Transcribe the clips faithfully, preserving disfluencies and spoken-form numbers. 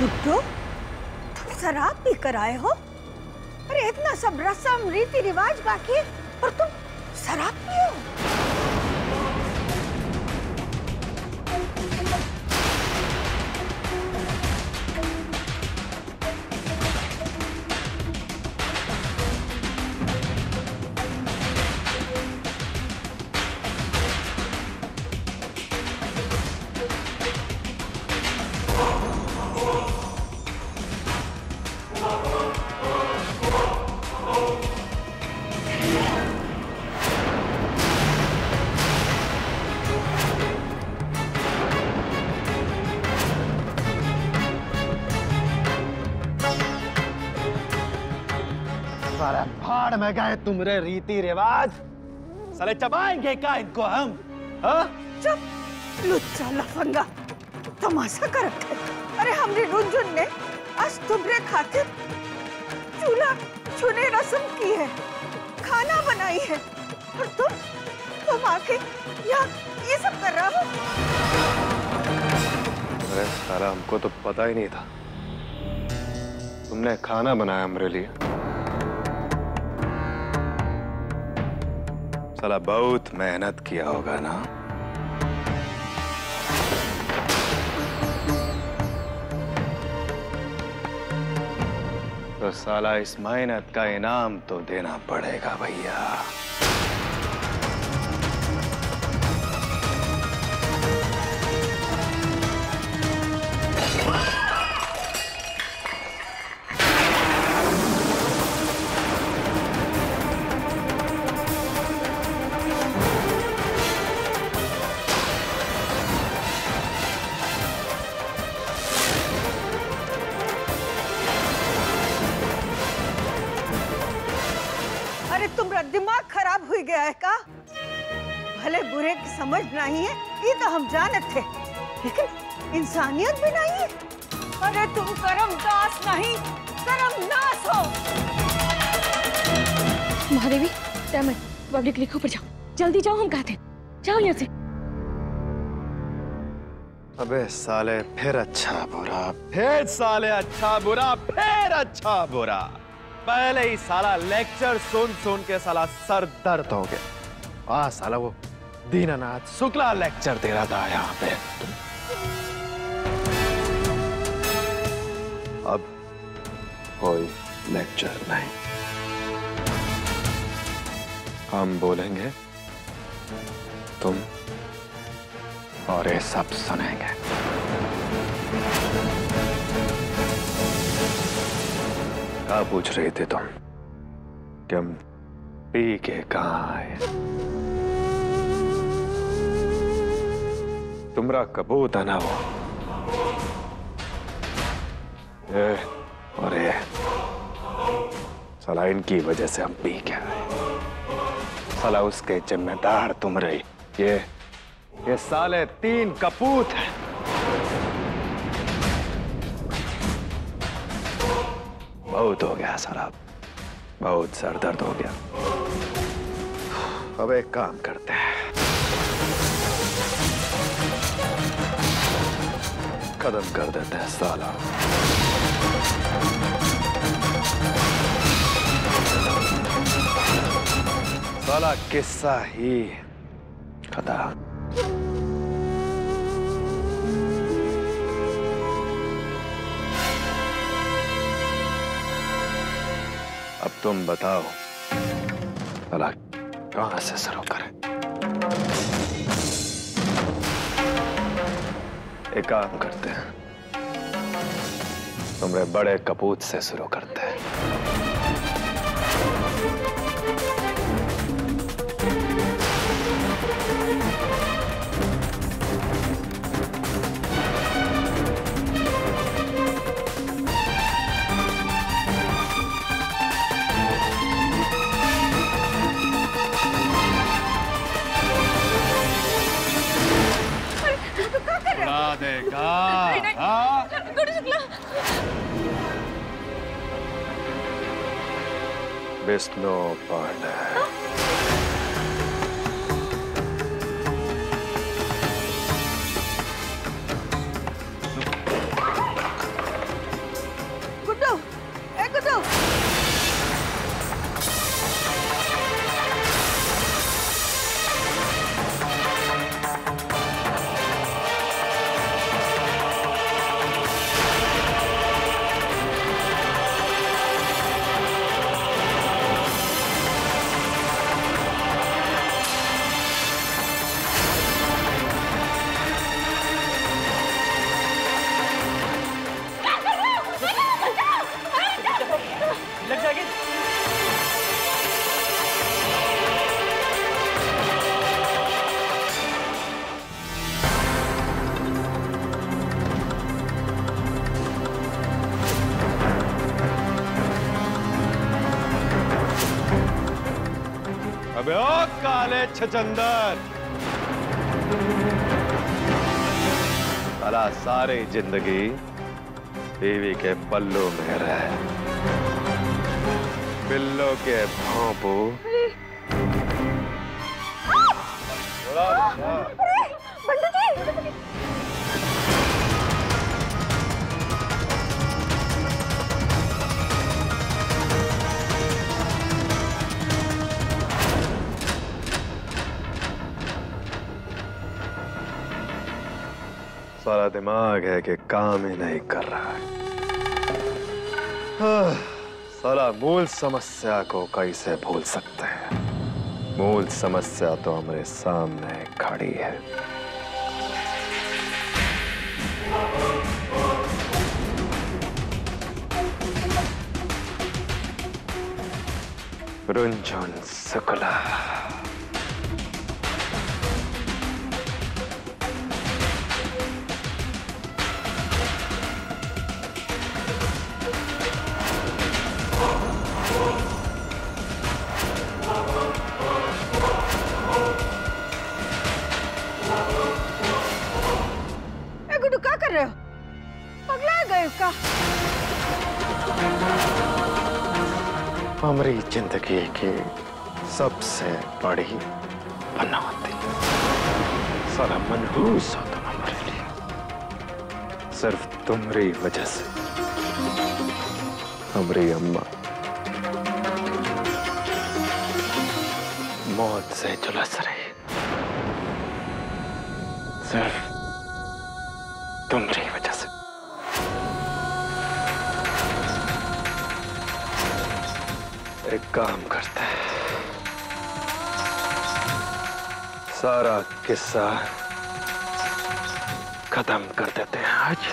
गुड्डू, तुम शराब पी कर आए हो? अरे इतना सब रस्म रीति रिवाज बाकी है और तुम शराब पियो? सारे भाड़ में गए तुम्हारे रीति रिवाज। साले चबाएंगे क्या इनको हम? हाँ? चुप, लुच्चा लफंगा, तमाशा कर रखे। अरे हमने रुंझुन ने आज तुम्हारे खातिर चूल्हा छूने रस्म की है, खाना बनाई है, और तुम तुम आके यहाँ ये सब कर रहा हो? अरे साला हमको तो पता ही नहीं था तुमने खाना बनाया हमारे लिए। साला बहुत मेहनत किया होगा ना? तो साला इस मेहनत का इनाम तो देना पड़ेगा भैया। दिमाग खराब हो गया है का? भले बुरे की समझ नहीं है ये तो हम जानते थे, लेकिन इंसानियत भी नहीं है। अरे तुम कर्मदास नहीं, कर्मनाश हो। महादेवी, टाइम पब्लिक लिखो पर जाओ, जल्दी जाओ, हम कहते जाओ यहाँ से। अबे साले फिर अच्छा बुरा, फिर साले अच्छा बुरा, फिर अच्छा बुरा। पहले ही साला लेक्चर सुन सुन के साला सर दर्द हो गया। आ साला वो दीनानाथ शुक्ला लेक्चर दे रहा था यहाँ पे। अब कोई लेक्चर नहीं, हम बोलेंगे, तुम और ये सब सुनेंगे। क्या पूछ रहे थे तुम कि हम पी के कहाँ आए? तुम्हारा कबूत है ना वो, ये और ये साला इनकी वजह से हम पी के आए। साला उसके जिम्मेदार तुम रही, ये ये साले तीन कपूत हैं। बहुत हो गया शराब, बहुत सर दर्द हो गया। अब एक काम करते हैं, खत्म कर देते हैं साला। साला किस्सा ही खत्म। अब तुम बताओ भला कहां से शुरू करें? एक काम करते हैं, तुम्हारे बड़े कपूत से शुरू करते हैं। देगा विष्णु पांडे। साले छचंदर। साला सारी जिंदगी बीवी के पल्लू में रहे, बिल्लो के भौंपू। सारा दिमाग है कि काम ही नहीं कर रहा है। साला मूल समस्या को कैसे भूल सकते हैं? मूल समस्या तो हमारे सामने खड़ी है। रुंझुन शुक्ला। क्या कर रहे हो? पगला गए का? हमारी जिंदगी की सबसे बड़ी पनौती। सारा मनहूस हो तुम हमारे लिए, सिर्फ तुम्हारी वजह से। हमारी अम्मा मौत से झुलस रही, सिर्फ तुम्हारी वजह से। एक काम करते हैं, सारा किस्सा खत्म कर देते हैं आज।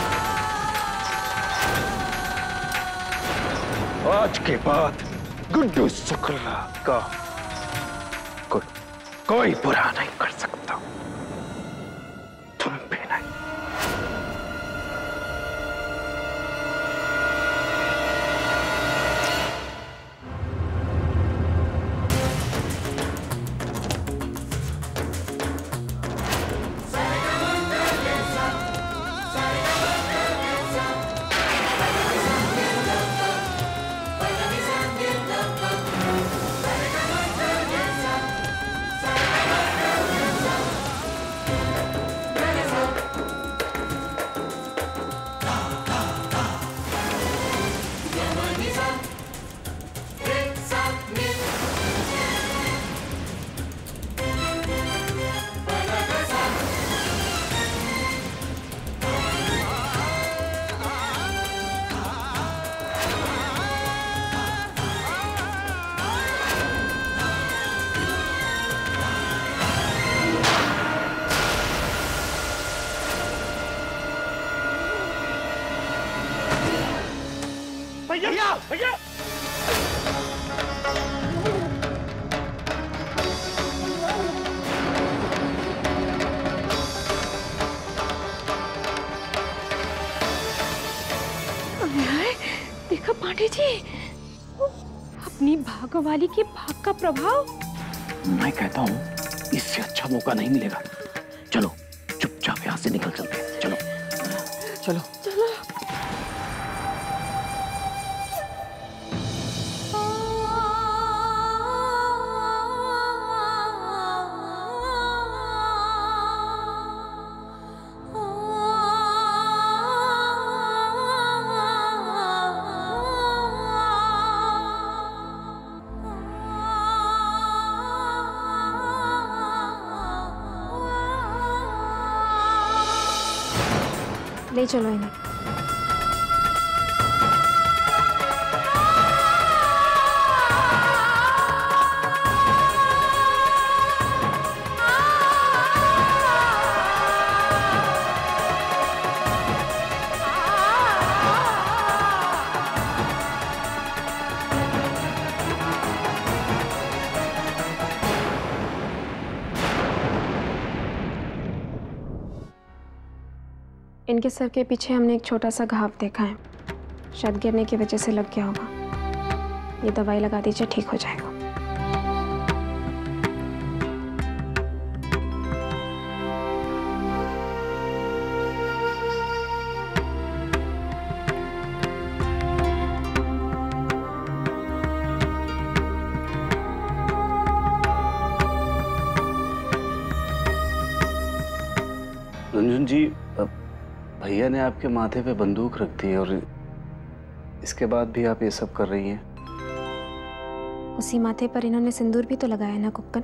आज के बाद गुड्डू शुक्ला का को, कोई बुरा नहीं कर सकता, तुम भी नहीं। भैया भैया देखा पांडे जी, अपनी भागवाली के भाग का प्रभाव। मैं कहता हूँ इससे अच्छा मौका नहीं मिलेगा। चलो चुपचाप यहाँ से निकल चलते हैं। चलो चलो चलो। ले चलो इन्हें। इनके सर के पीछे हमने एक छोटा सा घाव देखा है, शायद गिरने की वजह से लग गया होगा। ये दवाई लगा दीजिए, ठीक हो जाएगा। रुनझुन जी, भैया ने आपके माथे पे बंदूक रख दी और इसके बाद भी आप ये सब कर रही हैं। उसी माथे पर इन्होंने सिंदूर भी तो लगाया ना कुक्कन।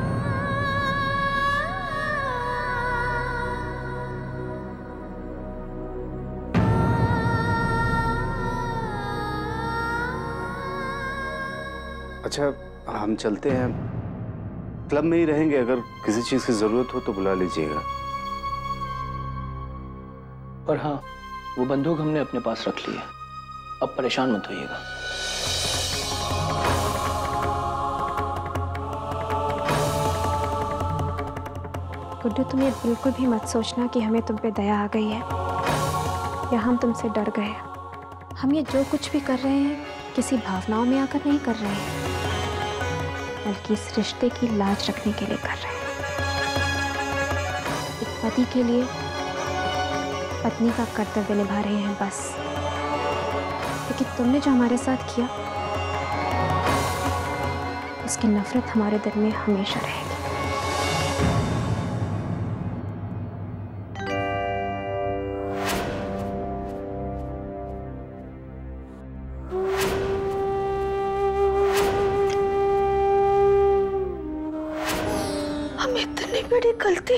अच्छा, हम चलते हैं, क्लब में ही रहेंगे। अगर किसी चीज की जरूरत हो तो बुला लीजिएगा। पर हाँ, वो बंदूक हमने अपने पास रख ली है, अब परेशान मत होइएगा। गुड्डू, तुम ये बिल्कुल भी मत सोचना कि हमें तुम पे दया आ गई है या हम तुमसे डर गए हैं। हम ये जो कुछ भी कर रहे हैं किसी भावनाओं में आकर नहीं कर रहे हैं, बल्कि इस रिश्ते की लाज रखने के लिए कर रहे हैं। एक पति के लिए पत्नी का कर्तव्य निभा रहे हैं बस। लेकिन तुमने जो हमारे साथ किया, उसकी नफरत हमारे दिल में हमेशा रहेगी। हम इतनी बड़ी गलती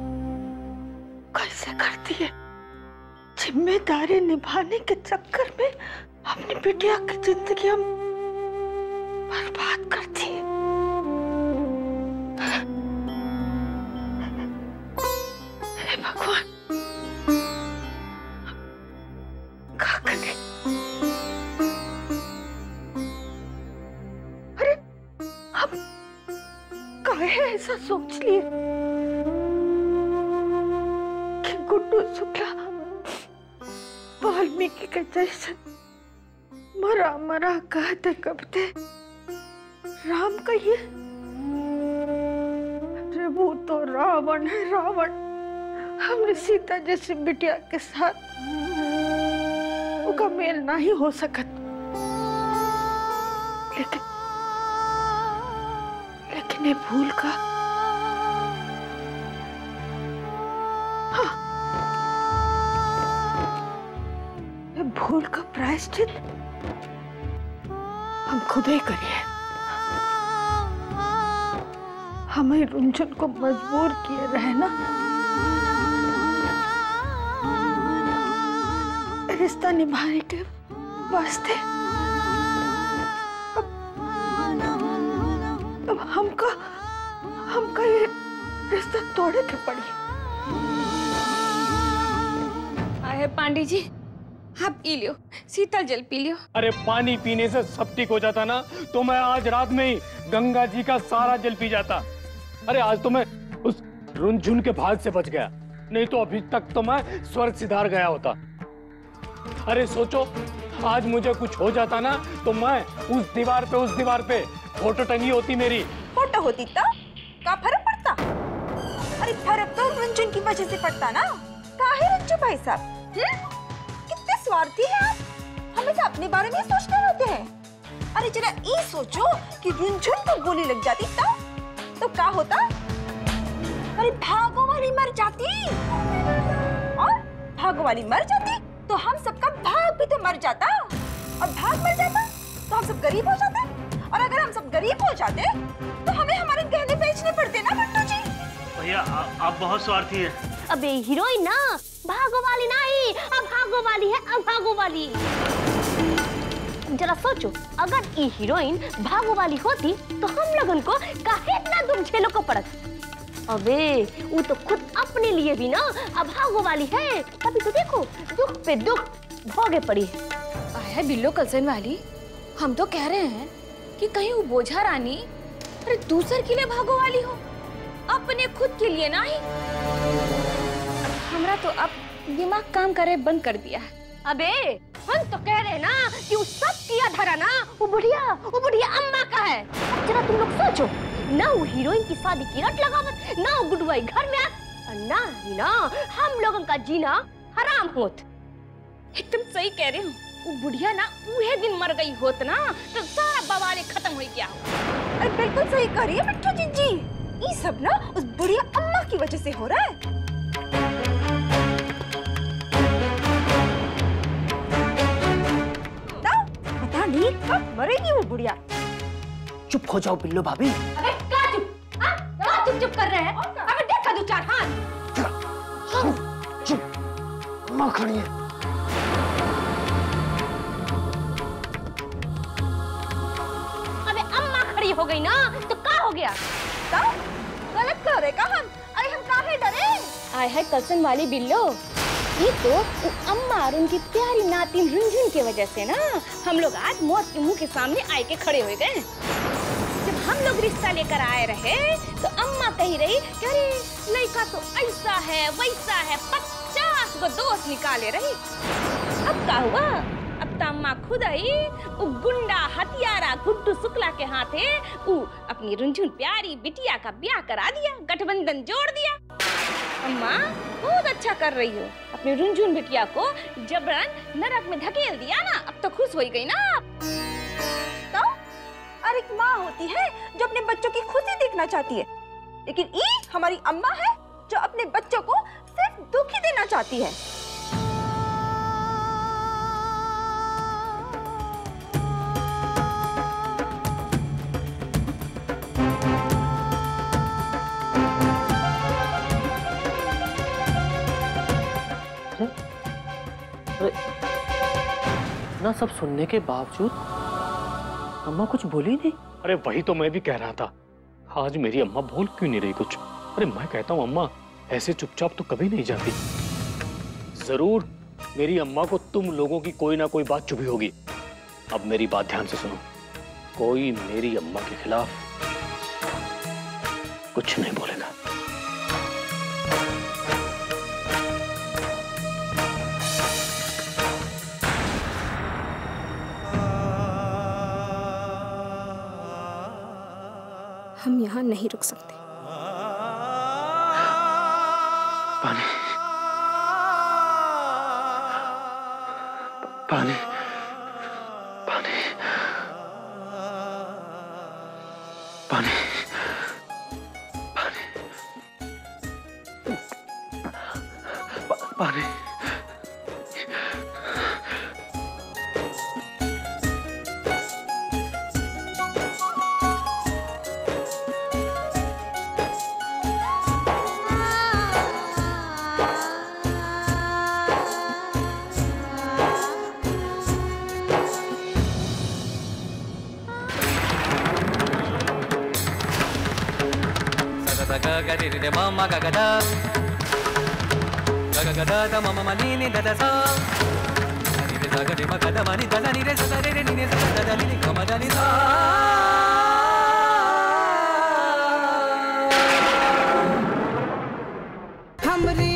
कैसे करती है? जिम्मेदारी निभाने के चक्कर में अपनी बिटिया की जिंदगी हम बर्बाद करती है। हे भगवान, क्या करें? अरे हम काहे ऐसा सोच लिए कि गुड्डू शुक्ला वाल्मीकि के जैसे मरा मरा कहते कहते राम कहिए। अरे वो तो रावण है, रावण। हमने सीता जैसी बिटिया के साथ उसका मेल नहीं हो सकत। लेकिन लेकिन ये भूल का हाँ, ये भूल का प्रायश्चित हम खुद ही करिए। हमें रुनझुन को मजबूर किए रहे ना, रिश्ता निभाने के वास्ते। अब, अब हमका हमका ये रिश्ता तोड़े के पड़ी। आए पांडे जी, आप पी लियो, शीतल जल पी लियो। अरे पानी पीने से सब ठीक हो जाता ना, तो मैं आज रात में ही गंगा जी का सारा जल पी जाता। अरे आज तो मैं उस रुनझुन के भाग से बच गया, नहीं तो अभी तक तो मैं स्वर्ग सिधार गया होता। अरे सोचो, आज मुझे कुछ हो जाता ना, तो मैं उस दीवार पे उस दीवार पे फोटो टंगी होती मेरी। फोटो होती तो क्या फर्क पड़ता? अरे फर्क तो रुनझुन की वजह से पड़ता ना। काहे रंजू भाई साहब, कितने स्वार्थी हैं आप, हमेशा अपने बारे में सोचते रहते हैं। अरे जरा ये सोचो कि रुनझुन को गोली लग जाती तो तो क्या होता? अरे भागो वाली मर जाती, और भागो वाली मर जाती तो हम सबका भाग भी तो मर जाता, और भाग मर जाता तो हम सब गरीब हो जाते, और अगर हम सब गरीब हो जाते तो हमें हमारे गहने बेचने पड़ते ना बंटू जी। भैया आप बहुत स्वार्थी है। अबे हीरोइन ना भागो वाली नहीं, अब भागो वाली है, अब भागो वाली। जरा सोचो, अगर ये हीरोइन भागो वाली होती तो हम लोगन को काहे इतना दुख झेलो को पड़त। अबे वो तो खुद अपने लिए भी ना अब भागो वाली है, तभी तो देखो दुख पे दुख भोगे पड़ी है। आया बिल्लो कजन वाली, हम तो कह रहे हैं कि कहीं वो बोझा रानी अरे दूसर के लिए भागो वाली हो, अपने खुद के लिए नहीं। हमरा तो अब दिमाग काम करे बंद कर दिया है। अबे हम तो कह रहे हैं ना कि वो सब किया धरा ना वो बुढ़िया वो बुढ़िया अम्मा का है। अब जरा तुम लोग सोचो, ना वो हीरोइन की शादी की रट लगावत, ना वो गुडवाई घर में आत, और ना ही ना हम लोगों का जीना हराम होत। एकदम सही कह रहे हो, वो बुढ़िया ना उहे दिन मर गई होत ना तो सारा बवाले खत्म हो गया हो। अरे बिल्कुल सही कह रही है बिट्टू जी जी, ये सब ना उस बुढ़िया अम्मा की वजह से हो रहा है। अब मरेगी वो बुढ़िया। चुप हो जाओ बिल्लो भाभी। अबे क्या चुप? हाँ? क्या चुप चुप कर रहे हैं? अबे देखा दो चार हाथ। चुप चुप माँ खड़ी है। अबे अम्मा खड़ी हो गई ना तो क्या हो गया? तो गलत कह रहे का हम? अरे हम काहे डरे? आय है कसन वाली बिल्लो, ये तो वो अम्मा और उनकी प्यारी नातिन रुनझुन की वजह से ना हम लोग आज मौत के मुंह के सामने आए के खड़े हो गए। जब हम लोग रिश्ता लेकर आए रहे तो अम्मा कही रही कि अरे लड़का तो ऐसा है वैसा है, पचास गो दोस्त निकाले रही। अब क्या हुआ? अब तो अम्मा खुद आई वो गुंडा हथियारा गुड्डू शुक्ला के हाथे वो अपनी रुनझुन प्यारी बिटिया का ब्याह करा दिया, गठबंधन जोड़ दिया। अम्मा बहुत अच्छा कर रही हो, अपनी रुनझुन बिटिया को जबरन नरक में धकेल दिया ना, अब तो खुश हो गई ना। तो और एक माँ होती है जो अपने बच्चों की खुशी देखना चाहती है, लेकिन ये हमारी अम्मा है जो अपने बच्चों को सिर्फ दुख ही देना चाहती है। अरे ना सब सुनने के बावजूद अम्मा कुछ बोली नहीं। अरे वही तो मैं भी कह रहा था, आज मेरी अम्मा बोल क्यों नहीं रही कुछ? अरे मैं कहता हूँ अम्मा ऐसे चुपचाप तो कभी नहीं जाती। जरूर मेरी अम्मा को तुम लोगों की कोई ना कोई बात चुभी होगी। अब मेरी बात ध्यान से सुनो, कोई मेरी अम्मा के खिलाफ कुछ नहीं बोलेगा। हम यहाँ नहीं रुक सकते। पानी पानी पानी पानी पानी पानी gadi de mama gagada gagada da mama mani ni da da sa ni de da gadi ma gada mani da da ni de sa da ni ne sa da ni kama da ni sa हमरी